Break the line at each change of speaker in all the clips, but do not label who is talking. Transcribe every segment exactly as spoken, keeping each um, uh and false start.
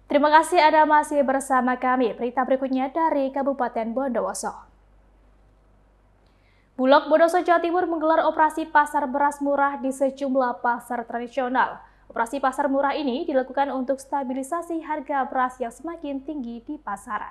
Terima kasih Anda masih bersama kami. Berita berikutnya dari Kabupaten Bondowoso. Bulog Bondowoso Jawa Timur menggelar operasi pasar beras murah di sejumlah pasar tradisional. Operasi pasar murah ini dilakukan untuk stabilisasi harga beras yang semakin tinggi di pasaran.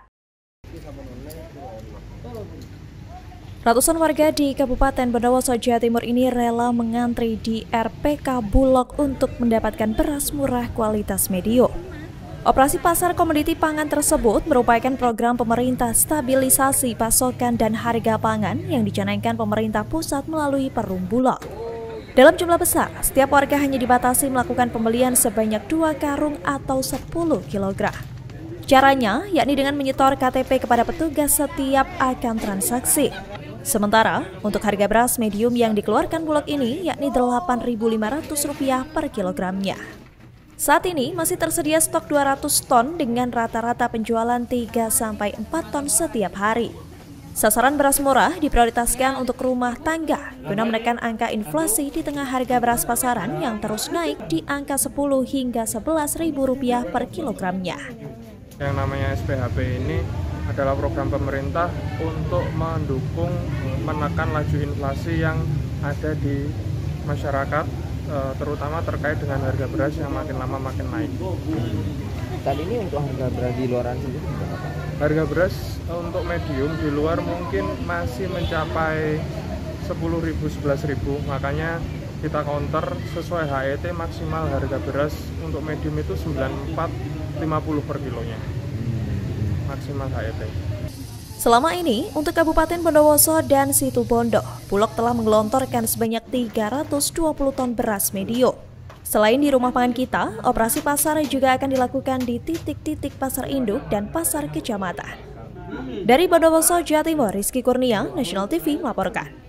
Ratusan warga di Kabupaten Bondowoso Jawa Timur ini rela mengantri di R P K Bulog untuk mendapatkan beras murah kualitas medium. Operasi pasar komoditi pangan tersebut merupakan program pemerintah stabilisasi pasokan dan harga pangan yang dicanangkan pemerintah pusat melalui Perum Bulog. Dalam jumlah besar, setiap warga hanya dibatasi melakukan pembelian sebanyak dua karung atau sepuluh kilogram. Caranya yakni dengan menyetor K T P kepada petugas setiap akan transaksi. Sementara untuk harga beras medium yang dikeluarkan Bulog ini yakni delapan ribu lima ratus rupiah per kilogramnya. Saat ini masih tersedia stok dua ratus ton dengan rata-rata penjualan tiga sampai empat ton setiap hari. Sasaran beras murah diprioritaskan untuk rumah tangga guna menekan angka inflasi di tengah harga beras pasaran yang terus naik di angka sepuluh hingga sebelas ribu rupiah per kilogramnya.
Yang namanya S P H P ini adalah program pemerintah untuk mendukung menekan laju inflasi yang ada di masyarakat, terutama terkait dengan harga beras yang makin lama makin naik.
Saat ini untuk harga beras di luaran sendiri berapa?
Harga beras untuk medium di luar mungkin masih mencapai sepuluh ribu, sebelas ribu, makanya kita counter sesuai H E T maksimal harga beras untuk medium itu sembilan puluh empat lima puluh per kilonya. Maksimal H E T.
Selama ini, untuk Kabupaten Bondowoso dan Situbondo, Bulog telah menggelontorkan sebanyak tiga ratus dua puluh ton beras medium. Selain di rumah pangan kita, operasi pasar juga akan dilakukan di titik-titik pasar induk dan pasar kecamatan. Dari Bondowoso, Jawa Timur, Rizky Kurnia, National T V melaporkan.